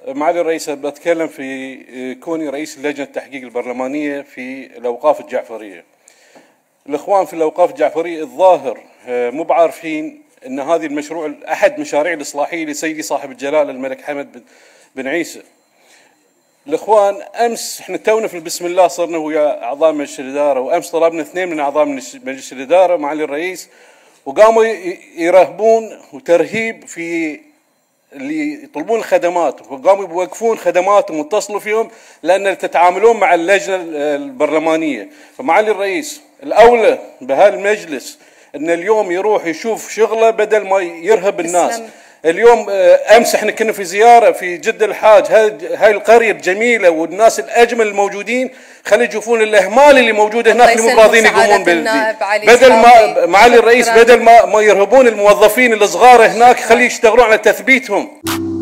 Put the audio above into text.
معالي الرئيس، بتكلم في كوني رئيس لجنة التحقيق البرلمانية في الأوقاف الجعفرية. الإخوان في الأوقاف الجعفرية الظاهر مو بعارفين أن هذه المشروع أحد مشاريع الإصلاحية لسيدي صاحب الجلالة الملك حمد بن عيسى. الإخوان أمس إحنا تونا في بسم الله صرنا ويا أعضاء مجلس الإدارة، وأمس طلبنا 2 من أعضاء مجلس الإدارة معالي الرئيس، وقاموا يرهبون وترهيب في اللي يطلبون الخدمات، وقاموا يوقفون خدماتهم واتصلوا فيهم لأن تتعاملون مع اللجنة البرلمانية. فمعالي الرئيس الأولى بهالمجلس أن اليوم يروح يشوف شغله بدل ما يرهب الناس. اليوم أمس احنا كنا في زيارة في جدة الحاج، هاي القرية الجميلة والناس الأجمل الموجودين، خلي يشوفون الإهمال اللي موجود هناك اللي مو راضين يقومون بدل ما معالي الرئيس بدل ما يرهبون الموظفين الصغار هناك، خلي يشتغلون على تثبيتهم.